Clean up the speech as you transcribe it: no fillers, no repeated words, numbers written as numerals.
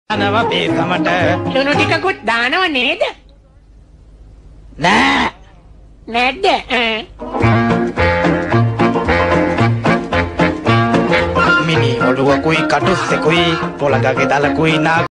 අනව බේකමට ලුණු ටිකකුත් දානව නේද? නෑ. නැද්ද? මිනි ඔළුවකුයි කටුස්සෙකුයි පොළඟගේ දලකුයි නා